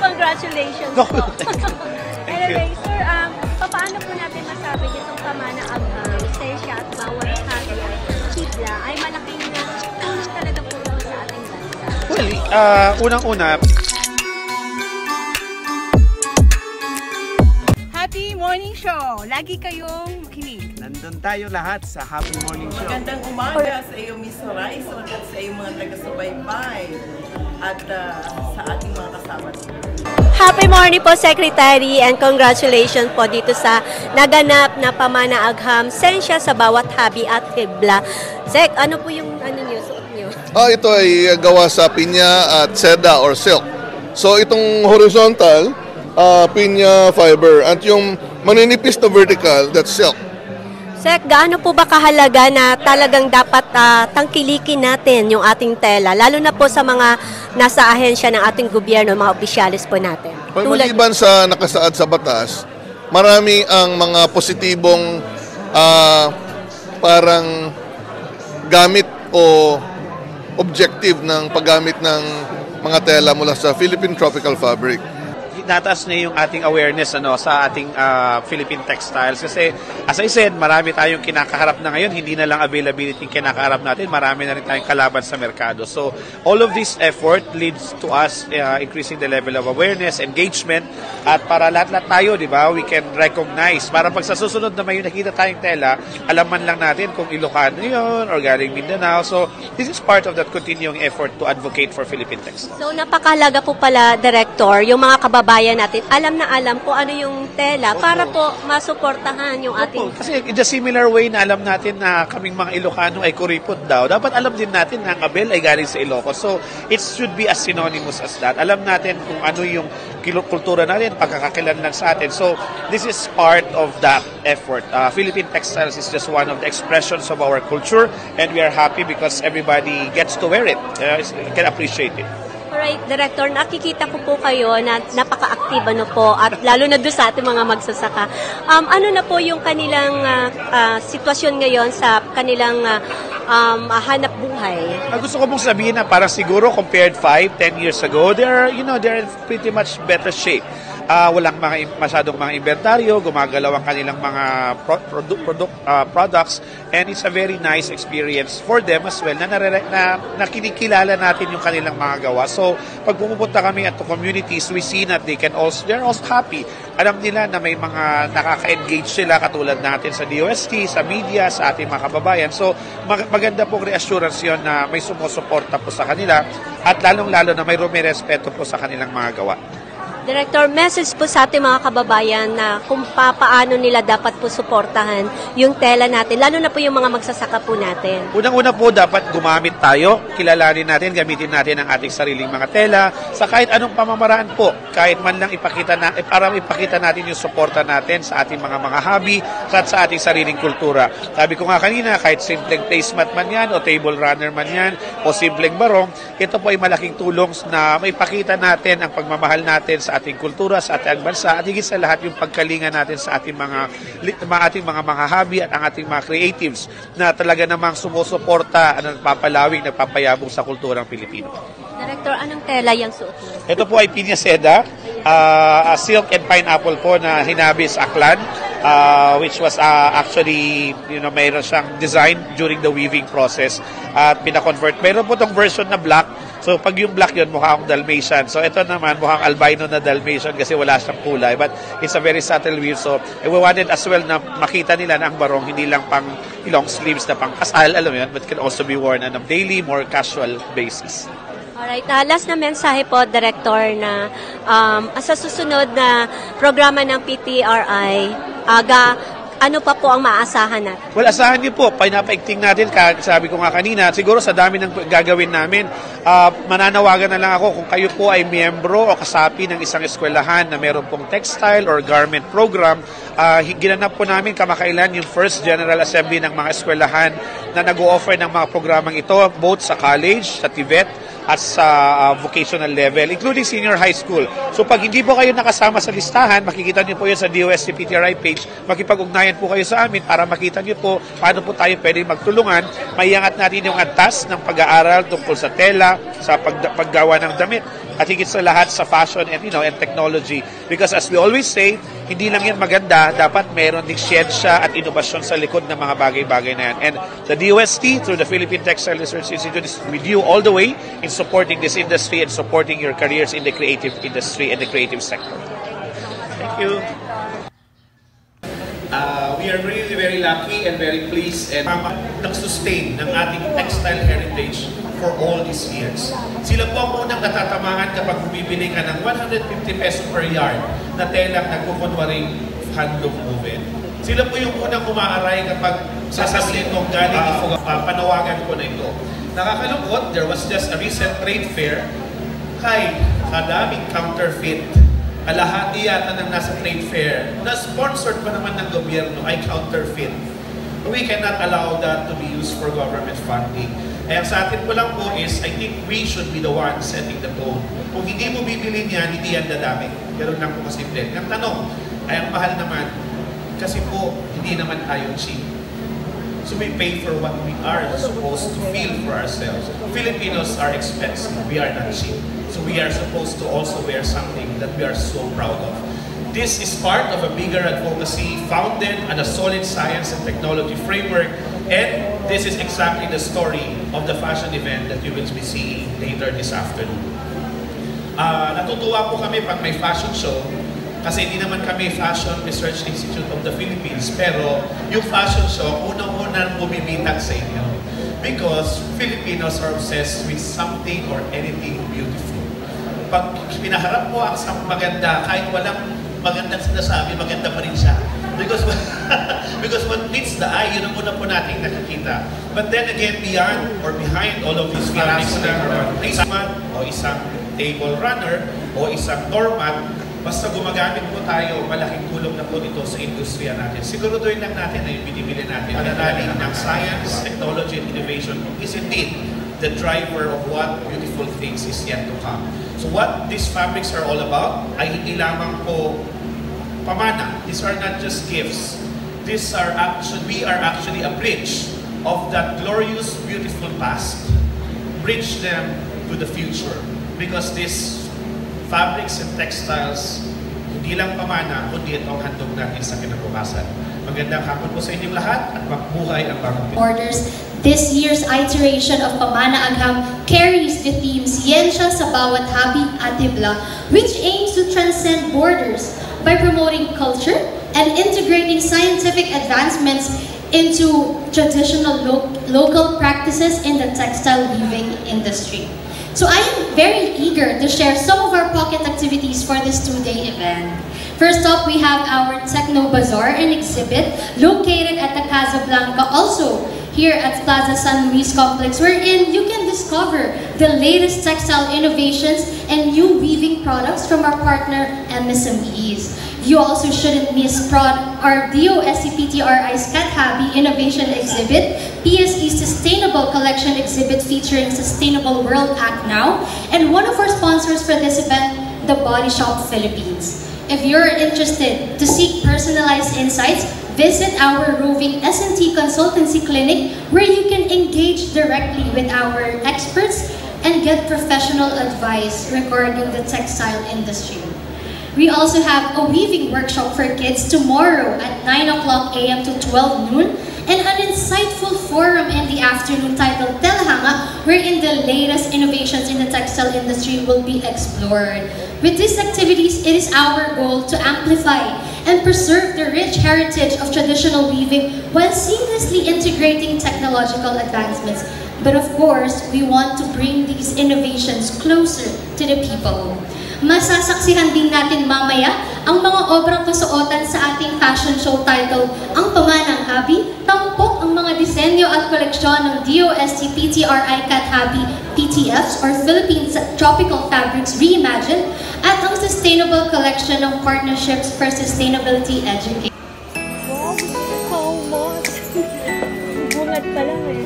Congratulations po. Anyway, sir, paano po natin masabi itong pamana-agham, sensya at bawat hati at kibla ay malaking tulong talaga po sa ating bansa? Well, unang-una, Happy Morning Show! Lagi kayong makinig. nandun tayo lahat sa Happy Morning Show. Magandang umaga sa iyo, Miss Horizon, at sa iyong mga taga-subaybay at sa ating mga kasama. Happy morning po, Secretary, and congratulations po dito sa naganap na pamana-agham, sensya sa bawat habi at kibla. Sek, ano po yung suot niyo? Ito ay gawa sa pinya at seda or silk. So itong horizontal, pinya fiber, at yung maninipis na vertical, that's silk. Sek, gaano po ba kahalaga na talagang dapat tangkilikin natin yung ating tela, lalo na po sa mga nasa ahensya ng ating gobyerno, mga opisyalis po natin? Maliban sa nakasaad sa batas, marami ang mga positibong parang gamit o objective ng paggamit ng mga tela mula sa Philippine Tropical Fabric. Nataas na yung ating awareness sa ating Philippine textiles kasi as I said, marami tayong kinakaharap na ngayon, hindi na lang availability yung kinakaharap natin, marami na rin tayong kalaban sa merkado. So all of this effort leads to us increasing the level of awareness, engagement, at para lahat-lahat tayo, di ba, we can recognize, para pag sa susunod na may nakita tayong tela, alaman lang natin kung Ilocano yun or galing Mindanao. So this is part of that continuing effort to advocate for Philippine textiles. So napakahalaga po pala, Director, yung mga kababayan natin, alam na alam kung ano yung tela para po masuportahan yung ating... Kasi in the similar way na alam natin na kaming mga Ilocano ay kuripot daw, dapat alam din natin na ang abel ay galing sa Ilocos. So it should be as synonymous as that. Alam natin kung ano yung kultura natin, pagkakakilanlan sa atin. So this is part of that effort. Philippine textiles is just one of the expressions of our culture, and we are happy because everybody gets to wear it, can appreciate it. Alright, Director, nakikita ko po kayo na napaka-active po at lalo na doon sa ating mga magsasaka. Ano na po yung kanilang sitwasyon ngayon sa kanilang hanap buhay? Gusto ko pong sabihin na parang siguro compared 5-10 years ago, they're in pretty much better shape. Walang masyadong mga inventaryo, gumagalaw ang kanilang mga products, and it's a very nice experience for them as well na kinikilala natin yung kanilang mga gawa. So pag pumupunta kami at to communities, we see that they're also happy. Alam nila na may mga nakaka-engage sila katulad natin sa DOST, sa media, sa ating mga kababayan. So maganda pong reassurance yun na may sumusuporta po sa kanila at lalong-lalo na may respeto po sa kanilang mga gawa. Director, message po sa ating mga kababayan na kung paano nila dapat po suportahan yung tela natin, lalo na po yung mga magsasaka po natin. Unang-una po, dapat gumamit tayo, kilalanin natin, gamitin natin ang ating sariling mga tela sa kahit anong pamamaraan po, kahit man lang para ipakita natin yung suporta natin sa ating mga hobby at sa ating sariling kultura. Sabi ko nga kanina, kahit simpleng placemat man yan, o table runner man yan, o simpleng barong, ito po ay malaking tulong na maipakita natin ang pagmamahal natin sa ating kultura, sa ating bansa, at higit sa lahat yung pagkalinga natin sa ating mga hobby at ang ating mga creatives na talaga namang sumusuporta at nagpapalawig, nagpapayabong sa kulturang Pilipino. Director, anong tela yung suot niyo? Ito po ay pinya seda, silk and pineapple po na hinabis aklan, which was actually, mayroon siyang design during the weaving process at pinakonvert. Mayroon po itong version na black. So pag yung black yun, mukha akong Dalmatian. So ito naman, mukhang albino na Dalmatian kasi wala siyang kulay. But it's a very subtle weave. So we wanted as well na makita nila na ang barong hindi lang pang long sleeves na pang kasal, alam mo yun, but can also be worn on a daily, more casual basis. Alright, last na mensahe po, Director, na sa susunod na programa ng PTRI, ano pa po ang maaasahan natin? Well, asahan niyo po, pinapaigting natin, sabi ko nga kanina, siguro sa dami ng gagawin namin, mananawagan na lang ako kung kayo po ay miyembro o kasapi ng isang eskwelahan na meron pong textile or garment program. Ginanap po namin kamakailan yung first General Assembly ng mga eskwelahan na nag-o-offer ng mga programang ito, both sa college, sa TVET, at sa vocational level, including senior high school. So pag hindi po kayo nakasama sa listahan, makikita niyo po yun sa DOST PTRI page, makipag-ugnayan po kayo sa amin para makita niyo po paano po tayo pwedeng magtulungan, maiangat natin yung antas ng pag-aaral tungkol sa tela, sa paggawa ng damit. at higit sa lahat sa fashion and and technology. Because as we always say, hindi lang yan maganda, dapat meron ding siyensya at inobasyon sa likod ng mga bagay-bagay na yan. And the DOST, through the Philippine Textile Research Institute, is with you all the way in supporting this industry and supporting your careers in the creative industry and the creative sector. Thank you. We are really very lucky and very pleased and nag-sustain ng ating textile heritage for all these years. Sila po ang unang natatamaan kapag bumibili ka ng 150 peso per yard na telang nagkukunwaring handloom woven. Sila po yung unang umaaray kapag sasabihin kong galing panawagan ko na ito. Nakakalungkot, there was just a recent trade fair kay kadaming counterfeit. Kalahati yata ng nasa trade fair na sponsored pa naman ng gobyerno ay counterfeit. We cannot allow that to be used for government funding. Kaya sa atin po lang po is, I think we should be the ones setting the tone. Kung hindi mo bibili niyan, hindi yan dadami. Pero lang po kasi blend. Ang tanong, ay ang mahal naman, kasi po, hindi naman tayo cheap. So we pay for what we are supposed to feel for ourselves. Filipinos are expensive. We are not cheap. So we are supposed to also wear something that we are so proud of. This is part of a bigger advocacy founded on a solid science and technology framework, and this is exactly the story of the fashion event that you will be seeing later this afternoon. Natutuwa po kami pag may fashion show, kasi hindi naman kami Fashion Research Institute of the Philippines, pero yung fashion show, unang-unang bumibitag sa inyo. Because Filipinos are obsessed with something or anything beautiful. Pag pinaharap mo ang maganda, kahit walang magandang sinasabi, maganda pa rin siya. Because what meets the eye, yun ang una po natin nakikita. But then again, beyond or behind all of these fabrics na placement, o isang table runner, o isang doormat, basta gumagamit po tayo, malaking tulong na po ito sa industriya natin. Siguraduhin lang natin na yung binibili natin. Pananalig ng science, technology, and innovation is indeed the driver of what beautiful things is yet to come. So what these fabrics are all about ay hindi lamang po pamana. These are not just gifts. We are actually a bridge of that glorious, beautiful past. Bridge them to the future. Because these fabrics and textiles, hindi lang pamana, kundi ito ang handog natin sa kinabukasan. Magandang hapon po sa inyong lahat at magbuhay ang bagong Borders. This year's iteration of Pamana Agham carries the theme Siyensya sa Bawat Habi at Hibla, which aims to transcend borders by promoting culture and integrating scientific advancements into traditional local practices in the textile weaving industry. So I am very eager to share some of our pocket activities for this two-day event. First up, we have our Techno Bazaar and exhibit located at the Casablanca, also here at Plaza San Luis Complex, wherein you can discover the latest textile innovations and new weaving products from our partner MSMEs. You also shouldn't miss our DOST-PTRI's Cat Habi Innovation Exhibit, PSE's Sustainable Collection Exhibit featuring Sustainable World Act Now, and one of our sponsors for this event, The Body Shop Philippines. If you're interested to seek personalized insights, visit our roving S&T Consultancy Clinic, where you can engage directly with our experts and get professional advice regarding the textile industry. We also have a weaving workshop for kids tomorrow at 9 a.m. to 12 noon, and an insightful forum in the afternoon titled Telhanga, wherein the latest innovations in the textile industry will be explored. With these activities, it is our goal to amplify and preserve the rich heritage of traditional weaving while seamlessly integrating technological advancements. But of course, we want to bring these innovations closer to the people. Masasaksihan din natin mamaya ang mga obrang kasuotan sa ating fashion show titled Ang Pamanang Habi, tampok ang mga disenyo at koleksyon ng DOST-PTRI Cat Habi PTFs or Philippine Tropical Fabrics Reimagined at ang Sustainable Collection ng Partnerships for Sustainability Education. Wow, how much? Bungad pa lang eh.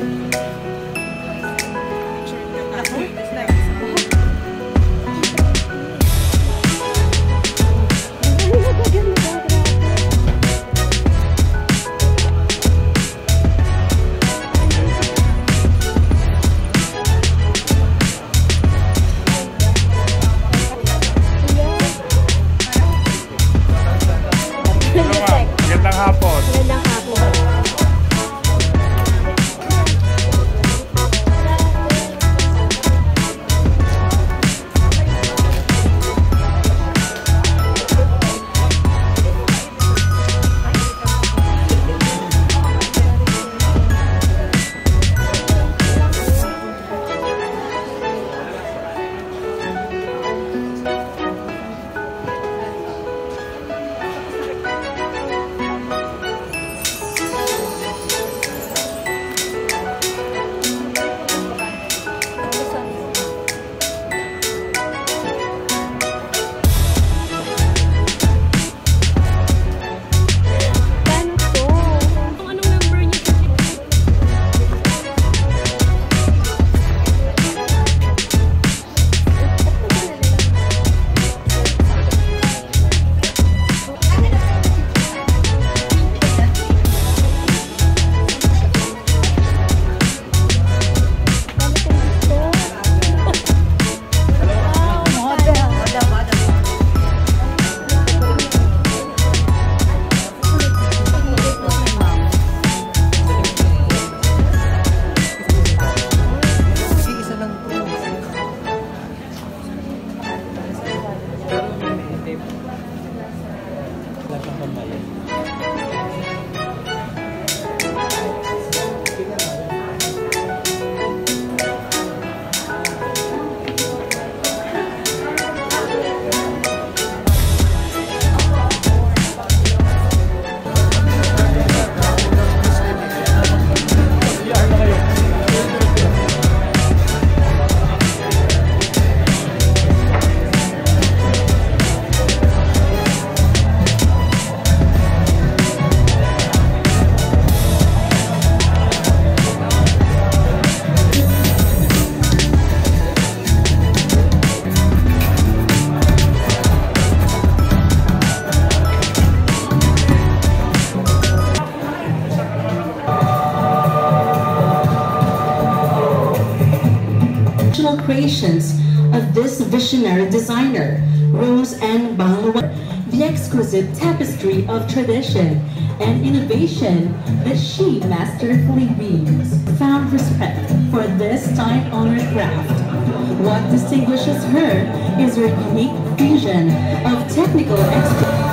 creations of this visionary designer, Rose Ann Banglawan. The exquisite tapestry of tradition and innovation that she masterfully weaves found respect for this time-honored craft. What distinguishes her is her unique fusion of technical expertise.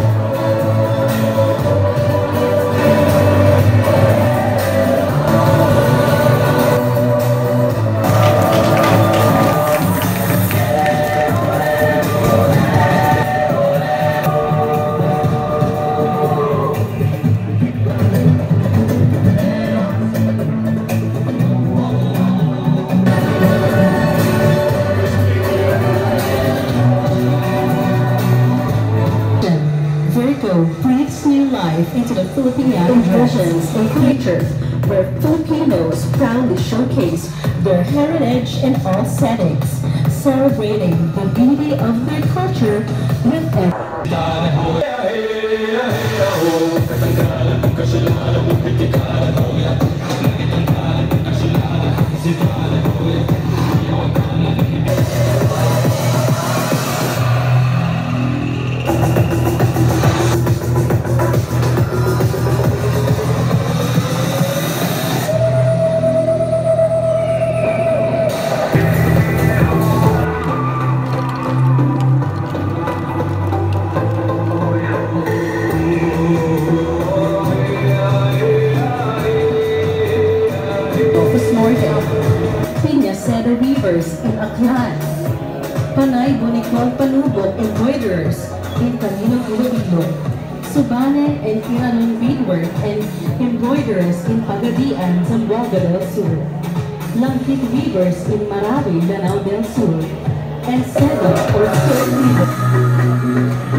Breathes new life into the Filipino traditions and culture, where Filipinos proudly showcase their heritage in all settings, celebrating the beauty of their culture with Piñacera Weavers in Aklan, Panay Bunicol Panubok Embroiderers in Camino Iloilo, Subanen and Iranon Beadwork and Embroiderers in Pagadian, Zamboanga del Sur, Langkit Weavers in Marawi, Lanao del Sur, and Seda or Silk Weavers.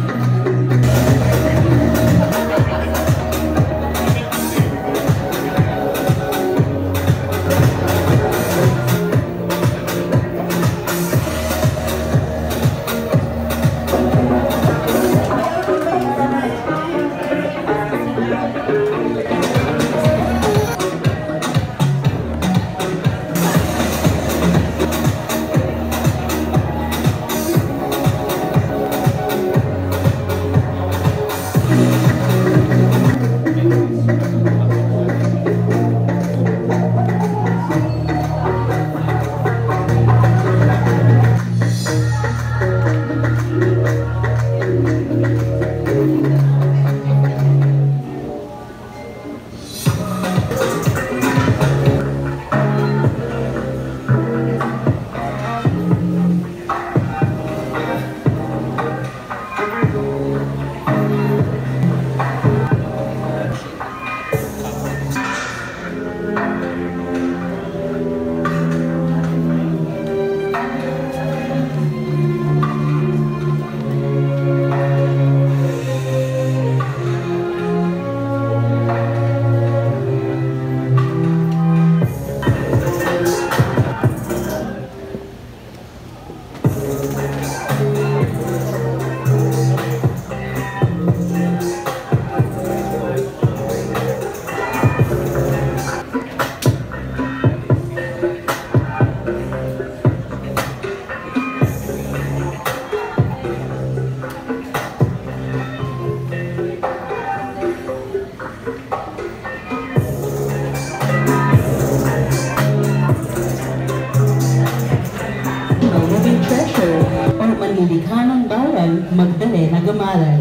Magdalena Gamalay.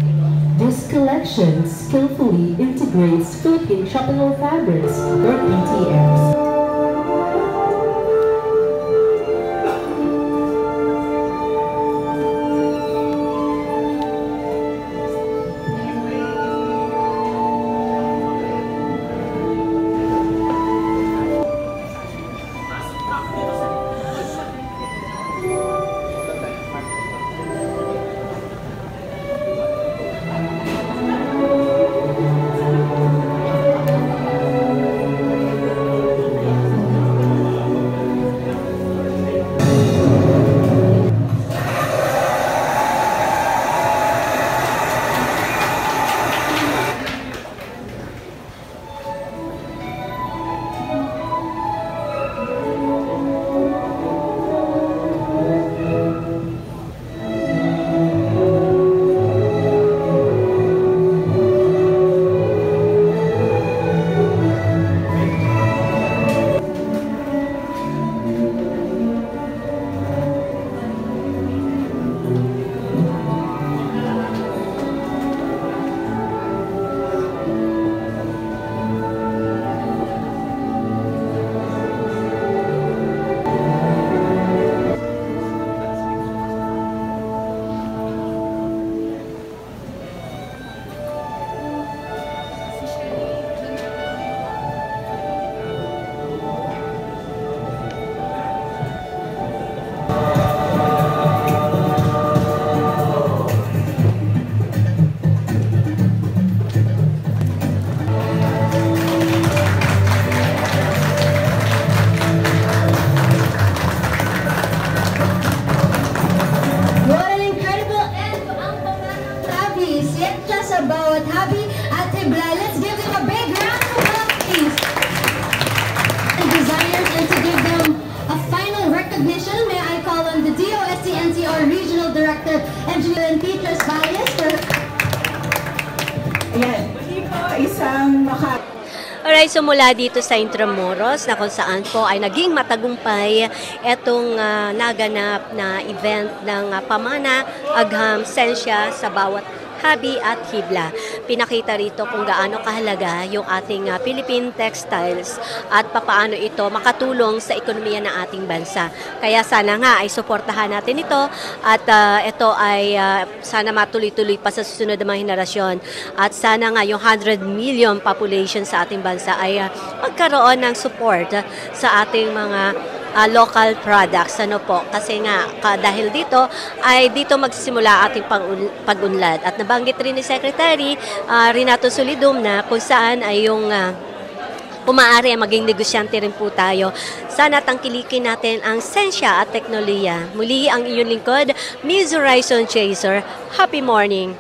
This collection skillfully integrates Philippine tropical fabrics, or PTFs. Director and Teachers Bias for... Ayan. Muli po, isang Alright, so mula dito sa Intramuros na kung saan po ay naging matagumpay itong naganap na event ng Pamana Agham Sensya sa bawat habi at hibla. Pinakita rito kung gaano kahalaga yung ating Philippine textiles at papaano ito makatulong sa ekonomiya ng ating bansa. Kaya sana nga ay suportahan natin ito at ito ay sana matuloy-tuloy pa sa susunod na mga henerasyon at sana nga yung 100 million population sa ating bansa ay magkaroon ng support sa ating mga local products, ano po, kasi nga dahil dito ay dito magsisimula ating pag-unlad at nabanggit rin ni Secretary Renato Solidum na kung saan ay yung maaari maging negosyante rin po tayo. Sana tangkilikin natin ang sensya at teknolohiya. Muli ang iyong lingkod, Miss Horizon Chaser. Happy morning!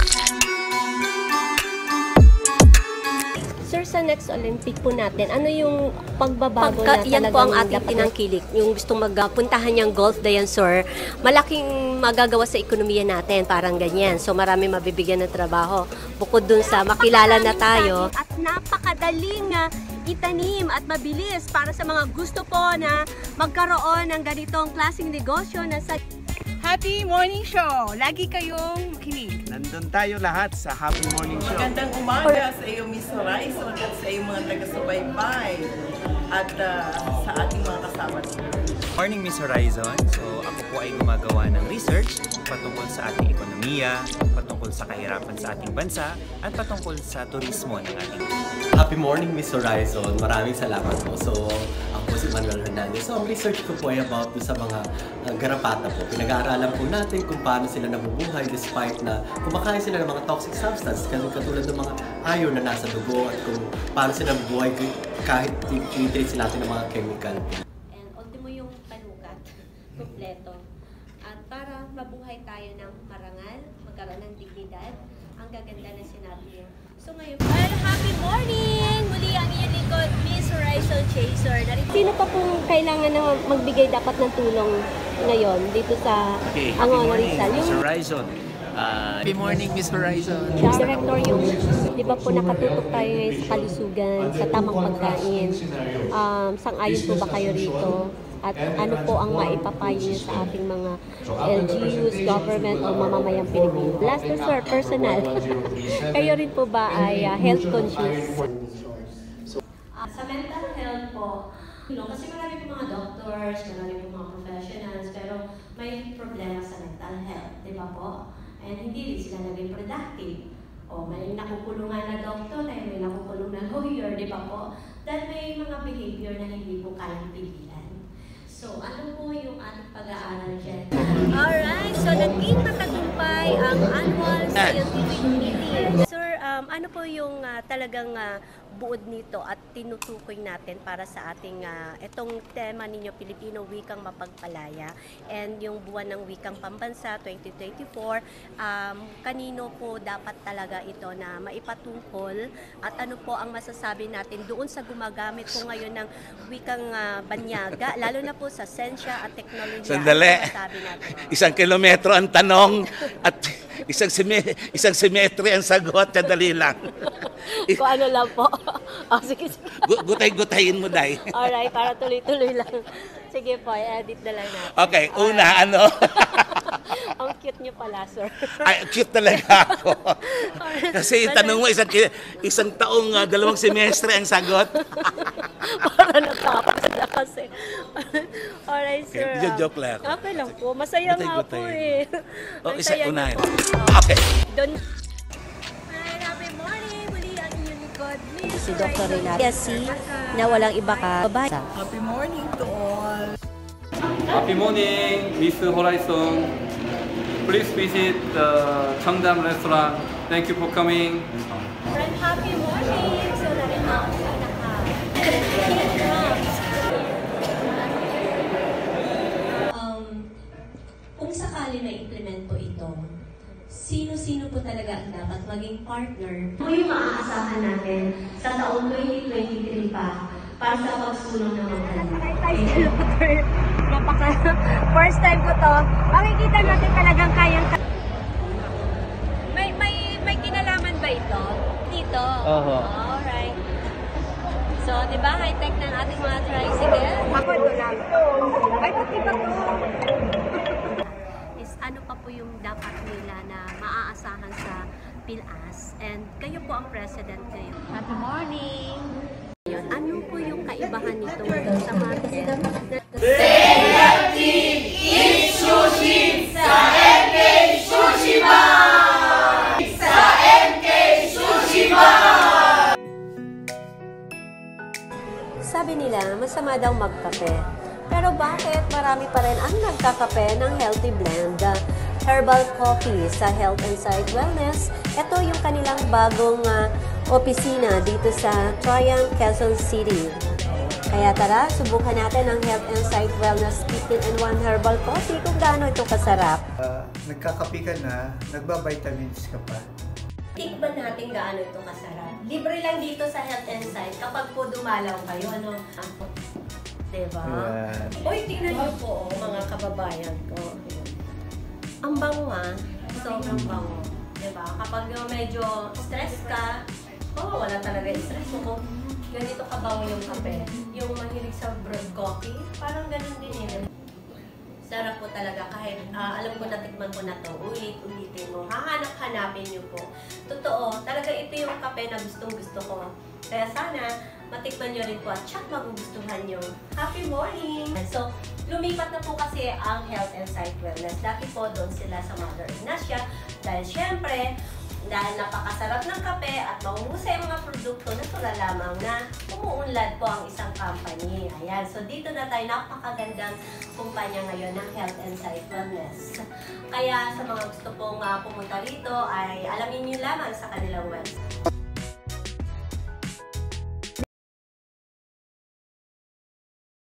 Sir, sa next Olympic po natin, ano yung pagbabago na talagang yan po ang ating tinangkilik, yung gustong magpuntahan niyang golf dayan, sir, malaking magagawa sa ekonomiya natin, parang ganyan. So marami mabibigyan ng trabaho. Bukod dun sa makilala na tayo. At napakadaling itanim at mabilis para sa mga gusto po na magkaroon ng ganitong klaseng negosyo na sa Happy Morning Show. Lagi kayong makinig. Nandun tayo lahat sa Happy Morning Show. Magandang umaga sa iyo, Miss Horizon, at sa iyong mga taga-subaybay at sa ating mga kasama. Morning, Miss Horizon. So, ako po ay gumagawa ng research patungkol sa ating ekonomiya, patungkol sa kahirapan sa ating bansa, at patungkol sa turismo ng ating Happy morning, Miss Horizon. Maraming salamat po. So, ako po si Manuel Hernandez. So, ang research ko po ay about sa mga garapata po. Pinag-aaralan po natin kung paano sila nabubuhay despite na kumakain sila ng mga toxic substance, katulad ng mga iron na nasa dugo at kung paano sila nabubuhay kahit tinitreat sila natin ng mga chemical. And ultimo yung panukat, kompleto. At para mabuhay tayo ng marangal, magkaroon ng dignidad, ang gaganda na sinabi niyo. So ngayon, happy morning! Muli ang iyong lingkod, Miss Horizon Chaser. Sino pa pong kailangan na magbigay dapat ng tulong ngayon dito sa Angono Rizal? Miss Horizon. Happy morning, Miss Horizon. Director, yung, di ba po nakatutok tayo ngayon sa kalusugan, sa tamang pagkain. Sang-ayon po ba kayo rito? At ano po ang maipapayo niyo sa ating mga LGUs, government o mamamayang Pilipino? Last sir, personal. Kayo rin po ba ay health conscious? Sa mental health po, kasi marami po mga doctors, marami po mga professionals, pero may problema sa mental health, di ba po? And hindi rin sila naging productive. O may nakukulungan na doktor, may nakukulong na lawyer, di ba po? Dahil may mga behavior na hindi po kayang pigilan. So, ano po yung ating pag-aaral dyan? Alright, so naging matagumpay ang annual scientific meeting. Sir, ano po yung talagang buod nito at tinutukoy natin para sa ating itong tema ninyo, Pilipino Wikang Mapagpalaya, and yung buwan ng Wikang Pambansa 2024, kanino po dapat talaga ito na maipatungkol at ano po ang masasabi natin doon sa gumagamit po ngayon ng wikang banyaga, lalo na po sa sensya at teknolohiya. Sandali. Isang kilometro ang tanong at isang simetri ang sagot. Sandali lang. Kung ano lang po. Oh, sige. Gutay-gutayin mo, Day. Alright, para tuloy-tuloy lang. Sige po, edit na lang natin. Okay, una, ano? Ang cute niyo pala, sir. Ay, cute talaga ako. Kasi tanong mo, isang taong 2 semestre ang sagot. Para natapos na kasi. Alright, sir. Okay, joke lang. Okay lang po. Masaya nga po eh. Oh, isa unahin. Okay. Okay. Happy morning! Muli ang inyong likod, si Dr. Renato. Na walang iba ka. Happy morning to all. Happy morning, Miss Horizon. Please visit the Cheongdam restaurant. Thank you for coming. Friend, happy morning! So, narin ako sa kung sakali na implement po ito, sino-sino po talaga ang dapat maging partner? Ano yung maaasahan natin sa taong 2023 pa para sa pagsulong ng mga First time ko to. Makikita natin talagang po yung dapat nila na maaasahan sa PILAS. And kayo po ang president ngayon. Happy morning! Ano po yung kaibahan nito sa market? Stay healthy, eat sushi sa MK Sushi Bar! Sa MK Sushi Bar! Sabi nila, masama daw magkape. Pero bakit marami pa rin ang nagkakape ng healthy blend? Herbal coffee sa Health and Sight Wellness. Ito yung kanilang bagong opisina dito sa Triumph, Quezon City. Kaya tara, subukan natin ang Health and Sight Wellness 15-in-1 Herbal Coffee kung gaano ito kasarap. Nagkakape ka na, nagba-vitamins ka pa. Tikman natin gaano ito kasarap. Libre lang dito sa Health and Sight kapag po dumalaw kayo. Ano? Diba? Yeah. Uy, tingnan niyo po mga kababayan ko. Ang bango sobrang bango. Diba? Kapag medyo stress ka, wala talaga yung stress mo. Kung ganito kabango yung kape, yung mahilig sa brewed coffee, parang ganun din yun. Sarap po talaga kahit alam ko natikman ko na to, ulitin mo, hahanap-hanapin niyo po. Totoo, talaga ito yung kape na gustong-gusto ko. Kaya sana matikman niyo rin po at tsak magugustuhan niyo. Happy morning! So, lumipat na po kasi ang Health and Sight Wellness. Dati po doon sila sa Mother Ignacia dahil syempre, dahil napakasarap ng kape at mahusay ang mga produkto, natural lamang na umuunlad po ang isang company. Ayan, so dito na tayo, napakagandang kumpanya ngayon ng Health and Sight Wellness. Kaya sa mga gusto pong pumunta rito ay alamin niyo lamang sa kanilang website.